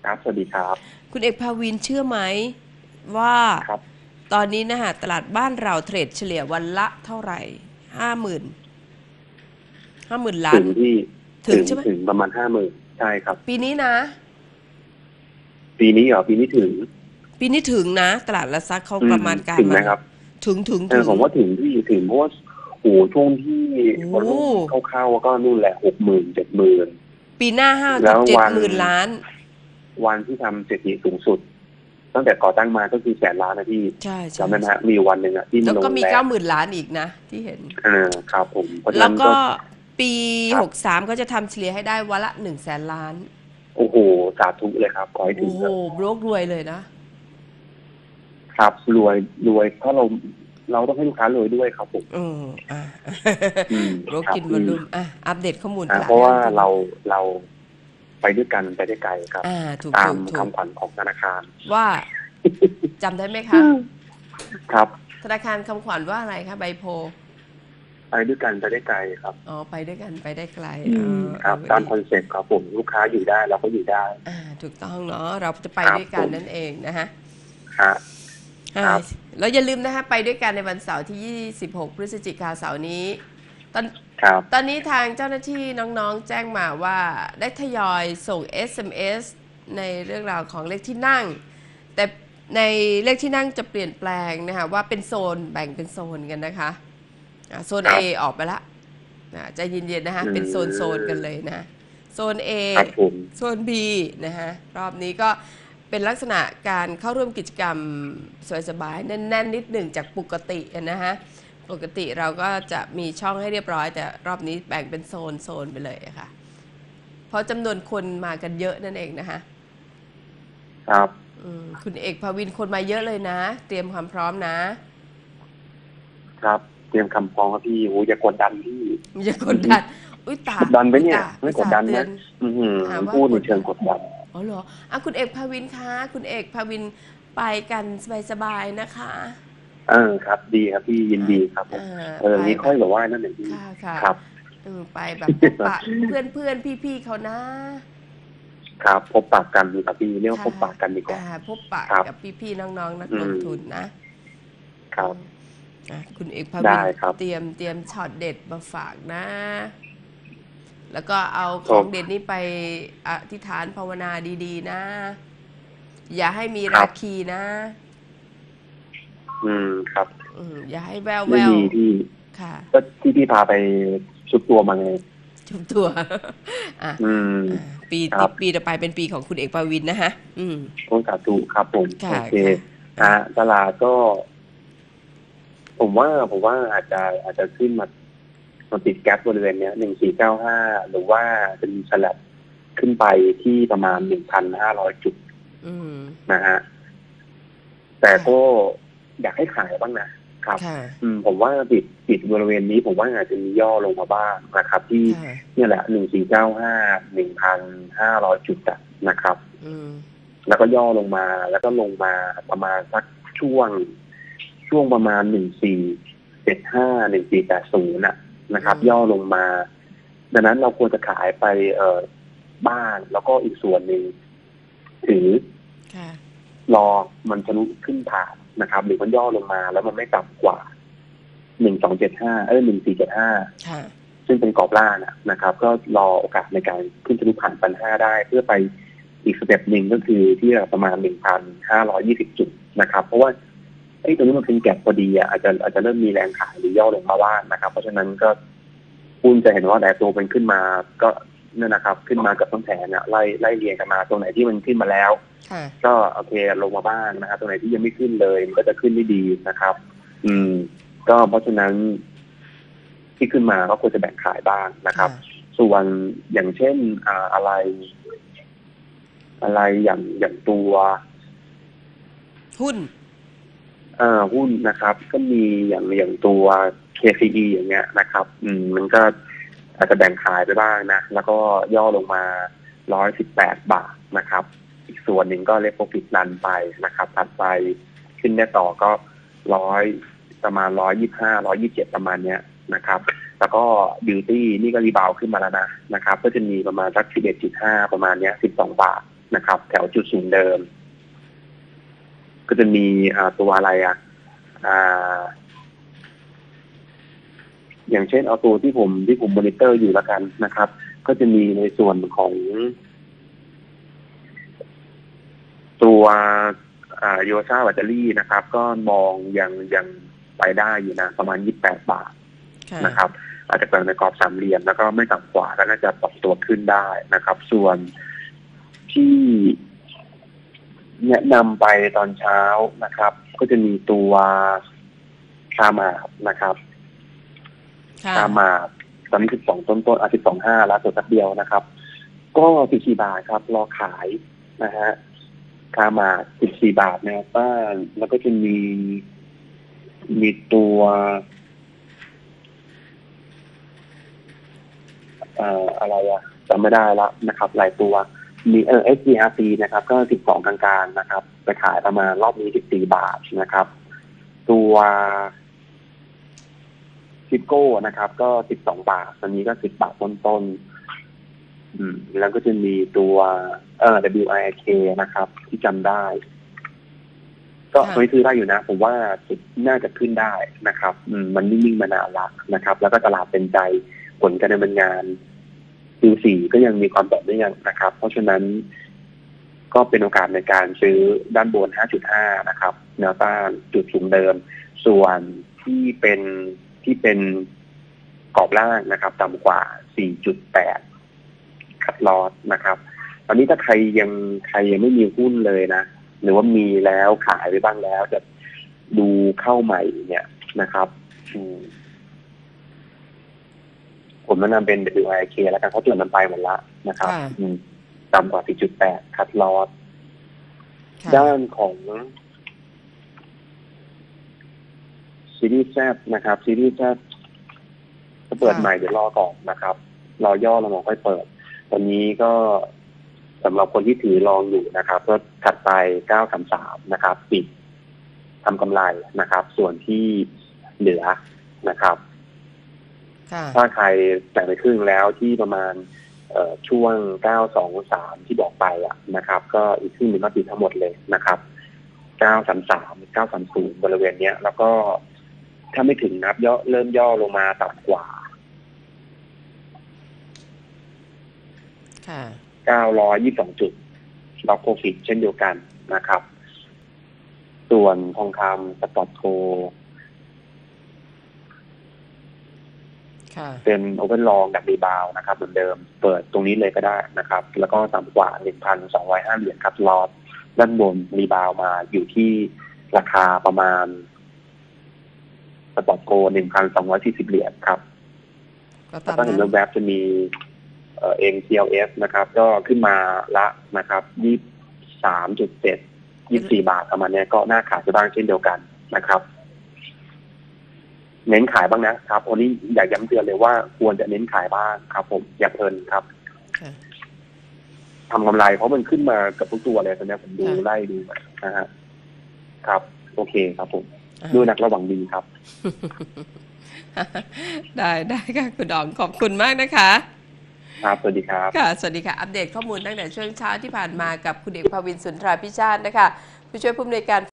ครับสวัสดีครับคุณเอกภาวินเชื่อไหมว่าครับตอนนี้นะฮะตลาดบ้านเราเทรดเฉลี่ยวันละเท่าไหร่50,000 ล้านถึงที่ถึงถึงใช่ไหมถึงประมาณ50,000ใช่ครับปีนี้นะปีนี้เหรอปีนี้ถึงปีนี้ถึงนะตลาดหลักทรัพย์เขาอืมประมาณการมานะถึงไหมครับถึงผมว่าถึงที่ถึงเพราะว่าโอ้โหช่วงที่โอ้วอลลุ่มเข้าๆก็นู่นแหละ60,00070,000 ปีหน้าห้าถึแล้วง70,000 ล้านวันที่ทำสถิติสูงสุดตั้งแต่ก่อตั้งมาก็คือ100,000,000นะพี่ใช่ใช่จำได้ไหมใช่ฮะมีวันหนึ่งอะที่มันแล้วก็มีลงแรง 90,000 ล้านอีกนะที่เห็นครับผมเพราะฉะนั้นก็แล้วก็ปีครับ 63ก็จะทำเฉลี่ยให้ได้วันละ100,000 ล้านโอ้โหสาธุเลยครับขอให้ถึโอ้โหงเถอะโบรกรวยเลยนะครับรวยถ้าเราต้องให้ลูกค้ารวยด้วยครับผมอืมอ่ะอืมโรคกินวครับอลลุ่มอ่ะอัปเดตข้อมูลตลาเพราะว่าดให้ฟังทีนี้เราไปด้วยกันไปได้ไกลครับถูกตามถูกถูกคำขวัญของธนาคารว่าจำได้ไหมคะครับธนาคารคำขวัญว่าอะไรคะใบโพไปด้วยกันไปได้ไกลครับอ๋อไปด้วยกันไปได้ไกลครับตามคอนเซ็ปต์ครับผมลูกค้าอยู่ได้เราก็อยู่ได้ถูกต้องเนาะเราจะไปครับด้วยกันผมนั่นเองนะฮะฮะอ่าครับแล้วอย่าลืมนะคะไปด้วยกันในวันเสาร์ที่26พฤศจิกาเสาร์นี้ตอนครับตอนนี้ทางเจ้าหน้าที่น้องๆแจ้งมาว่าได้ทยอยส่ง SMS ในเรื่องราวของเลขที่นั่ง แต่ในเลขที่นั่งจะเปลี่ยนแปลงนะคะว่าเป็นโซนแบ่งเป็นโซนกันนะคะโซนครั A บออกไปละใจเย็นๆนะคะอืเป็นโซนกันมเลยนะโซน A ครับผมโซน B นะคะรอบนี้ก็เป็นลักษณะการเข้าร่วมกิจกรรมสบายๆแน่นๆนิดหนึ่งจากปกตินะคะปกติเราก็จะมีช่องให้เรียบร้อยแต่รอบนี้แบ่งเป็นโซนไปเลยค่ะเพราะจำนวนคนมากันเยอะนั่นเองนะคะครับคุณเอกภาวินคนมาเยอะเลยนะเตรียมความพร้อมนะครับเตรียมคำฟ้องครับพี่โอ้อย่ากดดันพี่อย่ากดดันอุ้ยตากดดันไหมเนี่ยอุ้ยตาไม่อุตส่าห์เตือนกดดันนะหาว่าพูดในกดดันเชิงกดดันอ๋อเหรอคุณเอกภาวินคะคุณเอกภาวินไปกันสบายๆนะคะครับดีครับพี่ยินอ่าดีครับผมไปนี้แบบค่อยแบบว่านั่นเองพี่ค่ะค่ะครับไปแบบพบปะเพื่อนเพื่อนพี่ๆเขานะครับพบปากกันดีกว่าพี่เรียกว่าพค่ะบปากกันดีกว่าพบปะครับกับพี่ๆน้องๆนักอืมลงทุนนะครับคุณเอกภาวิได้นครับเตรียมช็อตเด็ดมาฝากนะ แล้วก็เอาขก็องเด่นนี้ไปอธิษฐานภาวนาดีๆนะอย่าให้มีราครับคีนะครับอย่าให้แววแวไม่วมีพี่ค่ะก็ที่พี่พาไปชุดตัวมาไงทุกตัวอ่ะอืมอ่ะปีครับปีต่อไปเป็นปีของคุณเอกปวินนะฮะต้นสาธุครับผมโอค่ะเคค่ะอ่ะตลาดก็ผมว่าอาจจะขึ้นมาติดแก๊ปบริเวณเนี้ย1495หรือว่าเป็นสลับขึ้นไปที่ประมาณ1,500 จุดอืมนะฮะ แต่ค่ะก็อยากให้ขายบ้างนะครับค่ะผมว่าปิดบริเวณนี้ผมว่าอาจจะมีย่อลงมาบ้างนะครับที่ค่ะเนี่ยแหละ1495 1,500 จุดนะครับอืมแล้วก็ย่อลงมาแล้วก็ลงมาประมาณสักช่วงประมาณ1475 1480นะครับย่อลงมาดังนั้นเราควรจะขายไปบ้างแล้วก็อีกส่วนหนึ่งถือค่ะรอมันทะลุขึ้นผ่านนะครับหรือมันย่อลงมาแล้วมันไม่ต่ำกว่า12751475 ค่ะซึ่งเป็นกรอบล่างนะครับก็รอโอกาสในการขึ้นทะลุผ่าน1,500ได้เพื่อไปอีกสเต็ปหนึ่งก็คือที่ประมาณ1,520 จุดนะครับเพราะว่าตรงนี้มันเป็นแก็บพอดีอาจจะเริ่มมีแรงขายหรือย่อลงมาบ้างนะครับเพราะฉะนั้นก็คุณจะเห็นว่าแต่ตัวเป็นขึ้นมาก็นั่นนะครับขึ้นมากับต้นแผนไล่เรียงกันมาตรงไหนที่มันขึ้นมาแล้วค่ะก็โอเคลงมาบ้างนะครับตรงไหนที่ยังไม่ขึ้นเลยมันก็จะขึ้นได้ดีนะครับ ก็เพราะฉะนั้นที่ขึ้นมาก็ควรจะแบ่งขายบ้างนะครับส่วนอย่างเช่นอะไรอย่างตัวหุ้นหุ้นนะครับก็มีอย่างตัว KCE อย่างเงี้ยนะครับมันก็อาจจะแบ่งขายไปบ้างนะแล้วก็ย่อลงมา118 บาทนะครับอีกส่วนหนึ่งก็เล็กโปรฟิตรันไปนะครับถัดไปขึ้นได้ต่อก็ร้อยประมาณ125 127ประมาณเนี้ยนะครับแล้วก็บิวตี้นี่ก็รีบาวขึ้นมาแล้วนะครับก็จะมีประมาณสัก11.5ประมาณเนี้ย12 บาทนะครับแถวจุดสูงเดิมก็จะมีตัวอะไรอย่างเช่นเอาตัวที่ผมมอนิเตอร์อยู่แล้วกันนะครับก็จะมีในส่วนของตัวโยซ่าแบตเตอรี่นะครับก็มองยังไปได้อยู่นะประมาณ28 บาทนะครับอาจจะเป็นในกรอบสามเหลี่ยมแล้วก็ไม่ต่ำกว่าก็น่าจะปรับตัวขึ้นได้นะครับส่วนที่แนะนำไปตอนเช้านะครับก็จะมีตัวคามานะครับคามาตอนนี้12ต้น12.5แล้วตัวสักเดียวนะครับก็14 บาทครับรอขายนะฮะคามา14 บาทนะบ้านแล้วก็จะมีตัวอะไรจำไม่ได้แล้วนะครับหลายตัวมีSCRC นะครับก็12กลางๆนะครับไปขายประมาณรอบนี้14 บาทนะครับตัวซิโก้นะครับก็12 บาทตอนนี้ก็10 บาทต้นๆแล้วก็จะมีตัวWIK นะครับที่จำได้ก็ไม่ซื้อได้อยู่นะผมว่าน่าจะขึ้นได้นะครับมันนิ่งๆมานานละนะครับแล้วก็ตลาดเป็นใจผลการดำเนินงานQ4 ก็ยังมีความต่อเนื่องนะครับเพราะฉะนั้นก็เป็นโอกาสในการซื้อด้านบน 5.5 นะครับแนวต้านจุดสูงเดิมส่วนที่เป็นกรอบล่างนะครับต่ำกว่า 4.8 คัดลอสนะครับตอนนี้ถ้าใครยังไม่มีหุ้นเลยนะหรือว่ามีแล้วขายไปบ้างแล้วจะดูเข้าใหม่เนี่ยนะครับผมแนะนำเป็น WIK แล้วกันเพราะตัวมันไปหมดละนะครับต่ำกว่า 4.8 คัดลอสด้านของซีรีส์แซดนะครับซีรีส์แซดจะเปิดใหม่เดี๋ยวรอก่อนนะครับรอย่อลงมาค่อยเปิดตอนนี้ก็สำหรับคนที่ถือลองอยู่นะครับก็ถัดไป933นะครับปิดทำกำไรนะครับส่วนที่เหลือนะครับถ้าใครแต่งไปครึ่งแล้วที่ประมาณช่วง923ที่บอกไปนะครับก็อีกครึ่งหนึ่งก็ปิดทั้งหมดเลยนะครับ933 930บริเวณเนี้ยแล้วก็ถ้าไม่ถึงนับเริ่มย่อลงมาต่ำกว่า922 จุดล็อกโปรฟิตเช่นเดียวกันนะครับส่วนทองคำสปอตโกเป็นโอเวอร์ลองดักรีบาวนะครับเหมือนเดิมเปิดตรงนี้เลยก็ได้นะครับแล้วก็ต่ำกว่า 1,205 เหรียญคัดลอสด้านบนรีบาวมาอยู่ที่ราคาประมาณสปอตโก 1,240 เหรียญครับแล้วก็เห็นแวบๆจะมีMTLF นะครับก็ขึ้นมาละนะครับ 23.7 24 บาทประมาณนี้ก็น่าขายจะบ้างเช่นเดียวกันนะครับเน้นขายบ้างนะครับวันนี้อยากย้ำเตือนเลยว่าควรจะเน้นขายบ้างครับผมอย่าเพลินครับทำกำไรเพราะมันขึ้นมากับทุกตัวเลยตอนนี้ผมดูไล่ดูนะฮะครับโอเคครับผมดูนักระวังดีครับได้ค่ะคุณดองขอบคุณมากนะคะครับสวัสดีครับค่ะสวัสดีค่ะอัปเดตข้อมูลตั้งแต่ช่วงเช้าที่ผ่านมากับคุณเอกภวินสุนทราพิชาตินะคะผู้ช่วยผู้อำนวยการ